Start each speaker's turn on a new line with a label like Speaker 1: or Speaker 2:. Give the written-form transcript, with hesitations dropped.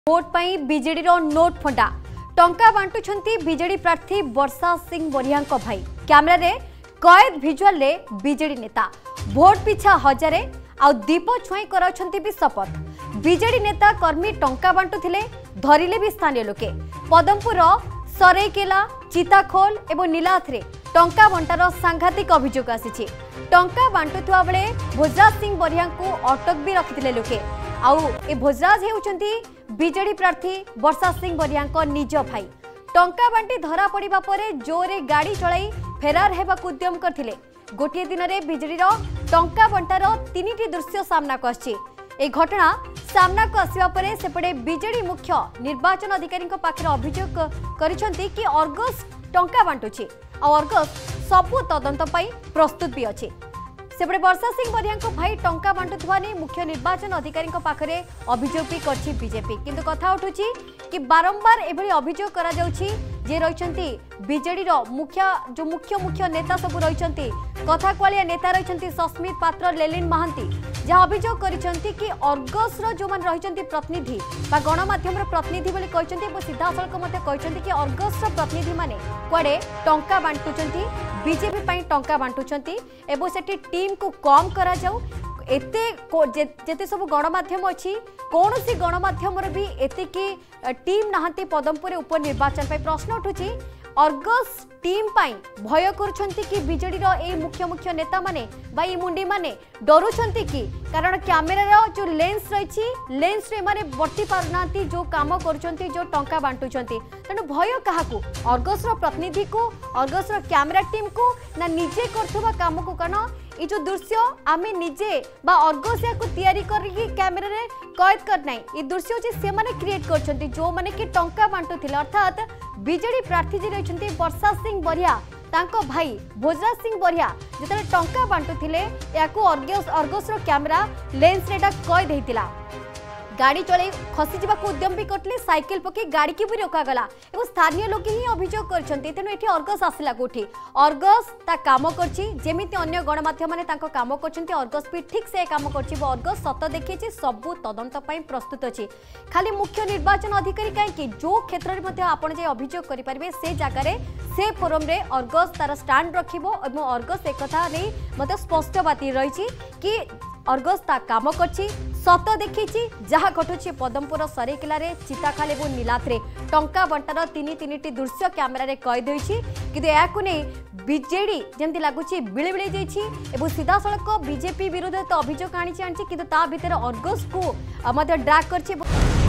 Speaker 1: Vote पाई BJD note फंडा टंका बांटुछंती BJD प्रार्थी वर्षा सिंह बरिया भाई कैमेरा रे कैद भिजुआल रे बीजेडी नेता भोट पिछा हजारे आ दीप छुई कराउछंती भी शपथ बीजेडी नेता कर्मी टंका बांटुथिले धरिले भी स्थानीय लोके पदमपुर सरेकेला चिताखोल एवं नीलाथ रे टंका बंटार सांघातिक अभियोग आसी टंका बांटुवा बेले भोजराज सिंह बरिया को अटक भी रखिथिले लोके आउ ए भोजराज हेउचंती बीजेडी प्रार्थी वर्षा सिंह बरिया निज भाई टंका बांटी धरा पड़ा पर जोरे गाड़ी चलाई फेरार हेबाक उद्यम करथिले गोटे दिन में बीजेडी टंका बंटार 3टी दृश्य सामना को आछि ए घटना सामना को आसिबा परे सेपटे बीजेडी मुख्य निर्वाचन अधिकारी पाखरे अभियोग करिसंती कि अर्गस टंका बांटुछि आ अर्गस सबु तदंत पई प्रस्तुत भी अछि सेपटे वर्षा सिंह बरिया भाई टंका बांटुवा नहीं मुख्य निर्वाचन अधिकारी पाखरे अभियोग भी करछि बीजेपी किंतु कथा उठुछि कि बारंबार एभली अभियोग करा जाउछि जे रहिसंती बीजेडी मुख्य नेता सब रहिसंती कथा क्वालिया नेता रहिसंती सस्मित पात्र लेलिन महांती जहाँ अभियोग करिसंती कि अर्गस जो मान रहिसंती प्रतिनिधि बा गणमाध्यम प्रतिनिधि बोली कहिसंती सीधा सड़क मते कहिसंती कि अर्गस प्रतिनिधि माने कुआडे टंका बांटुचंती बीजेपी पई टंका बांटुचंती एवं सेठी टीम को कम करा जाऊ जेते सब गणमाध्यम अच्छी कौन सी गणमाध्यम भी एतिकी टीम नहांती पदमपुर उपनिर्वाचन पर प्रश्न उठुची अर्गस टीम पाई भय करुछंती कि बीजेडी ए मुख्य नेता माने बा ई मुंडी माने डरुछंती कि कारण कैमेरा जो लेंस रही लेंस रे माने बटी पारनांती जो काम करुछंती जो टंका बांटुछंती तेणु भय काहाकू अर्गस प्रतिनिधि को अर्गस कैमेरा टीम को ना निजे करथुबा काम को कारण ये जो दृश्य आमे निजे बा अर्गस या को तैयारी करके कैमेरा रे कैद करना ये दृश्य जे से माने क्रिएट करछंती जो माने कि टंका बांटुथिले अर्थात बीजेडी प्रार्थी जे रहिसंती वर्षा सिंह बरिया तांको भाई भोजराज सिंह बरिया जेतले टंका बांटुथिले याकू अर्गस रो कैमेरा लेंस रेटा कैद हेतिला गाड़ी चले खसी जावाक उद्यम भी करते साइकिल पकई गाड़ी की भी रोकगला और स्थानीय लोक ही अभियोग करछंती तेनु एठी अर्गस आसिला कोठी अर्गस ता काम करछि जेमिति अन्य गणमाध्यम माने तांको काम करछंती अर्गस भी ठीक से काम करछि अर्गस सत देखिछि सबु तदंत पई प्रस्तुत अछि खाली मुख्य निर्वाचन अधिकारी काई कि जो क्षेत्र रे मध्ये आपण जे अभियोग करि परिबे से जगह रे से फोरम रे अर्गस तार स्टैंड रखिबो एवं अर्गस एकथा नै मते स्पष्ट बाती रहिछि कि अर्गस ता काम करछि सत देखिछि जहाँ घटुछि पदमपुर सरेकेला रे चिताखाल और नीलाथ रे टंका बंटार 3टी दृश्य कैमेरा रे कैद होइछि किंतु याकु नै बीजेडी जेमति लागुछि बिळिबिळि जाइछि एवं सीधा सड़क बीजेपी विरुद्ध तो अभियोग आनिछि किंतु ता भितर अर्गस को मते ड्रैग करछि।